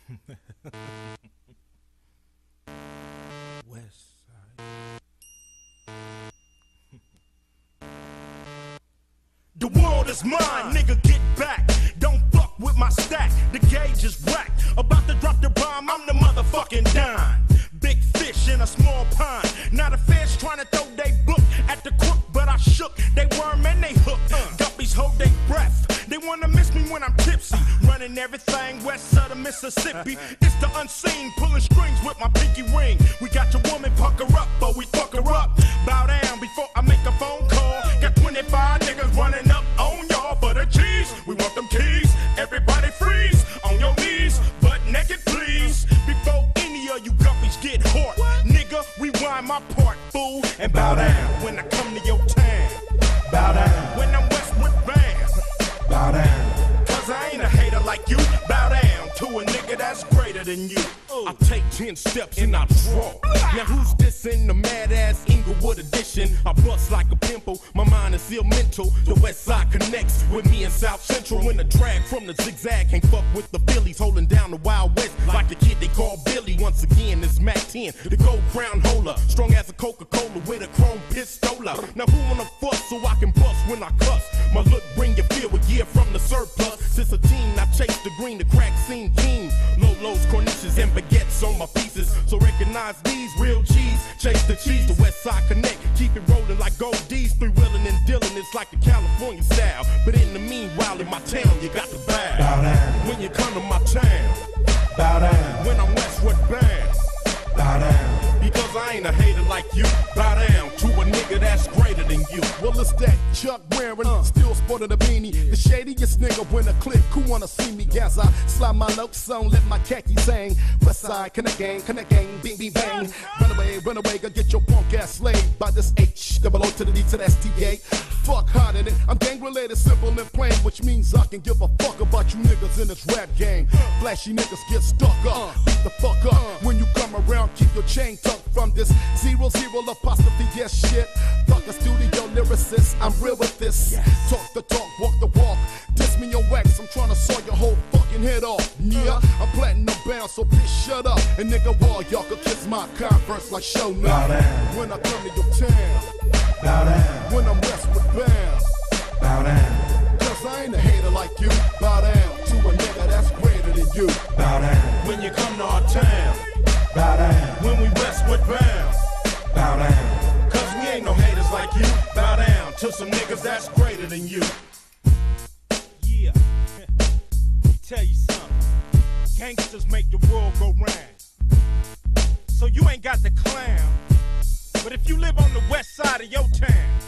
West Side. The world is mine, nigga, get back. Don't fuck with my stack, the gauge is whack. About to drop the bomb, I'm the motherfucking dime. Big fish in a small pond. Not a fish trying to throw they book at the crook, but I shook. They worm and they hook. Guppies hold their breath. They wanna miss me when I'm tipsy. Running everything west of the Mississippi. It's the unseen, pulling strings with my pinky ring. We got your woman, pucker up, but we fuck her up. Bow down before I make a phone call. Got 25 niggas running up on y'all for the cheese. We want them keys. Everybody freeze on your knees, butt naked please. Before any of you guppies get hot, nigga, rewind my part, fool, and bow down when I come to your town. Bow down when I'm Westwood Band. Bow down, cause I ain't a hater like you. Bow down to a nigga that's greater than you. I take 10 steps and I draw. Now who's this in the mad ass Inglewood edition? I bust like a pimple, my mind is ill mental. The West Side connects with me in South Central. When the drag from the zigzag can't fuck with the Phillies, holding down the Wild West like the kid they call Billy. Once again, it's Mac 10, the gold crown holder, strong as a Coca-Cola with a chrome pistola. Now who wanna fuss so I can bust when I cuss? My look bring you feel with gear from the surplus. Since a teen, I chase the green, the crack scene keen. Lolos, corniches, and baguettes on my pieces. So recognize these real cheese. Chase the cheese, the West Side connect. Keep it rolling like gold D's. Three-wheeling and dealing, it's like the California style. But in the meanwhile, in my town, you got to bow. Bow down. When you come to my town. Bow down. When I'm Westwood Band. Bow down. Because I ain't a hater like you. Bow down to a nigga that's greater than you. Well, it's that Chuck wearing, still sporting a beanie. The shadiest nigga when a click, who wanna see me as I slide my notes on, let my khakis hang. West Side, connect gang, bing, bing, bang. Run away, go get your punk ass slayed by this H, double O to the D to the STA. Fuck harder than I'm gang related, simple and plain, which means I can give a fuck about you niggas in this rap game. Flashy niggas get stuck up, beat the fuck up. When you come around, keep your chain tucked from this 00 apostrophe yes shit. Fuck a studio lyricist, I'm real with this. Talk the talk, walk the walk. Diss me your wax, I'm trying to saw your whole fucking head off. Yeah, I'm platinum bound, so bitch shut up. And nigga, wall, y'all could kiss my converse like show now. When I come to your town, bow down. When I'm Westwood Bound, bow down. Cause I ain't a hater like you. Bow down to a nigga that's greater than you. Bow down. When you come to our town, bow down. When we Westwood Bound, bow down. Cause we ain't no haters like you. Bow down to some niggas that's greater than you. Yeah, tell you something. Gangsters make the world go round. So you ain't got the clown. But if you live on the west side of your town,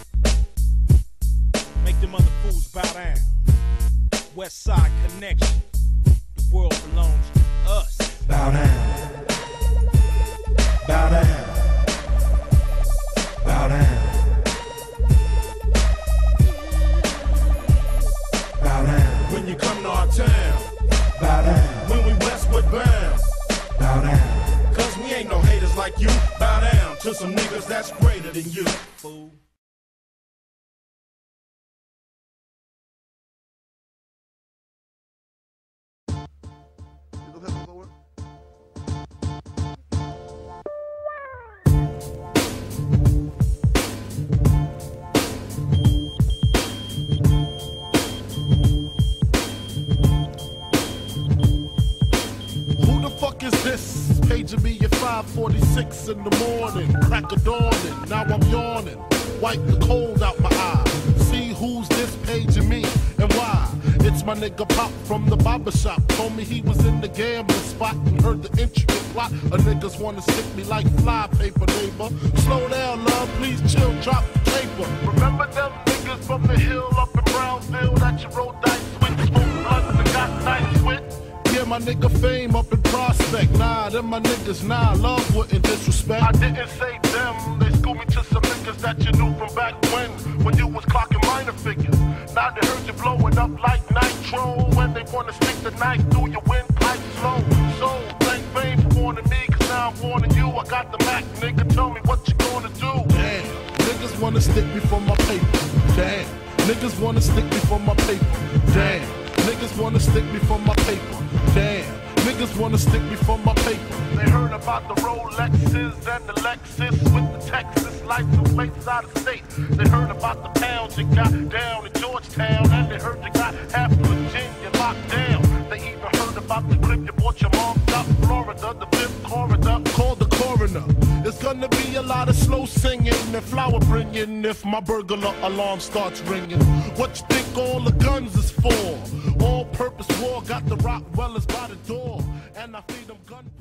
make them other fools bow down. West Side Connection. The world belongs to us. Bow down. Bow down. Bow down. Bow down. When you come to our town, bow down. When we Westwood Bound, bow down. Cause we ain't no haters like you. Bow down to some niggas that's greater than you. Fool. Is this paging me at 5:46 in the morning, crack of dawning, now I'm yawning, wipe the cold out my eye, see who's this paging me and why. It's my nigga Pop from the barber shop, told me he was in the gambling spot and heard the intricate plot. A niggas wanna stick me like fly paper, neighbor. Slow down, love, please chill, drop the paper. Remember them niggas from the hill up in Brownsville that you rolled dice with, smoked blunts and got nice with? Yeah, my nigga Fame up in Prospect. Nah, them my niggas, nah, love wouldn't disrespect. I didn't say them, they schooled me to some niggas that you knew from back when you was clocking minor figures. Now they heard you blowing up like nitro, when they wanna stick the knife through your windpipe slow. So, thank Fame for warning me, cause now I'm warning you. I got the Mac, nigga, tell me what you gonna do. Damn, niggas wanna stick me for my paper. Damn, niggas wanna stick me for my paper. Damn, niggas wanna stick me for my paper. Damn, Niggas wanna stick me for my paper. They heard about the Rolexes and the Lexus with the Texas license plates out of state. They heard about the pounds you got down in Georgetown, and they heard you got half of Virginia locked down. They even heard about the clip you bought your mom up Florida, the fifth corridor. Call the coroner. There's gonna be a lot of slow singing and flower bringing if my burglar alarm starts ringing. What you think all the guns is for? All-purpose war got the Rockwellers by the door, and I feed them gun.